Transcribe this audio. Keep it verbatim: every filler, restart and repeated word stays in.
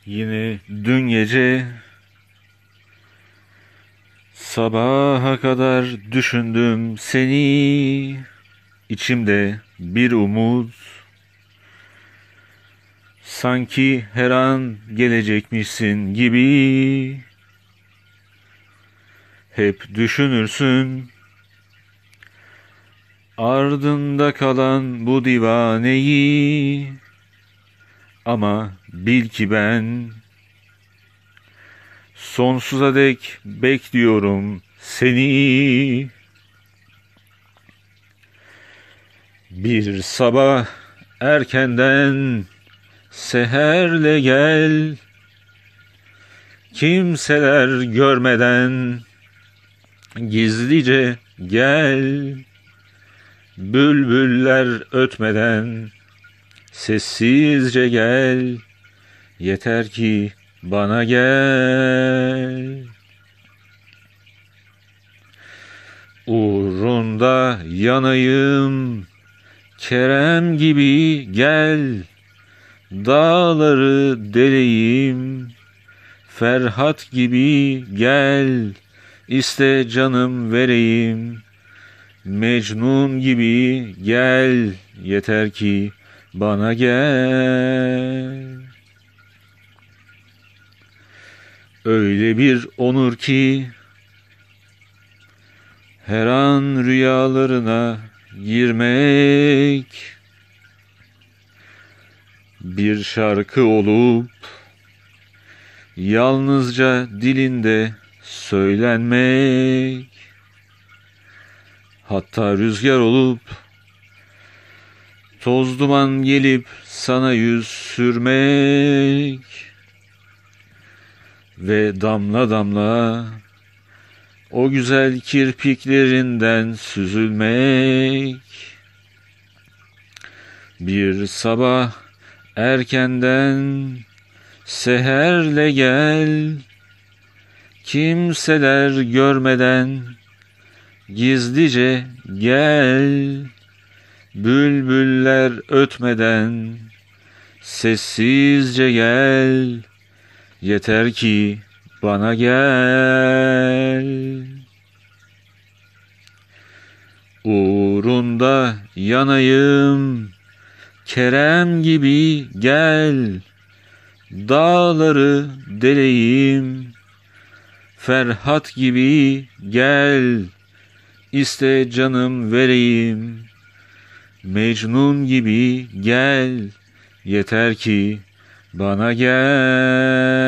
Yine dün gece sabaha kadar düşündüm seni. İçimde bir umut, sanki her an gelecekmişsin gibi. Hep düşünürsün ardında kalan bu divaneyi. Ama bil ki ben sonsuza dek bekliyorum seni. Bir sabah erkenden seherle gel, kimseler görmeden gizlice gel, bülbüller ötmeden sessizce gel, yeter ki bana gel. Uğrunda yanayım Kerem gibi gel, dağları deleyim Ferhat gibi gel, iste canım vereyim Mecnun gibi gel, yeter ki bana gel. Öyle bir onur ki her an rüyalarına girmek, bir şarkı olup yalnızca dilinde söylenmek, hatta rüzgar olup toz duman gelip sana yüz sürmek ve damla damla o güzel kirpiklerinden süzülmek. Bir sabah erkenden seherle gel, kimseler görmeden gizlice gel, bülbüller ötmeden sessizce gel, yeter ki bana gel. Uğrunda yanayım Kerem gibi gel, dağları deleyim Ferhat gibi gel, iste canım vereyim Mecnun gibi gel, yeter ki bana gel.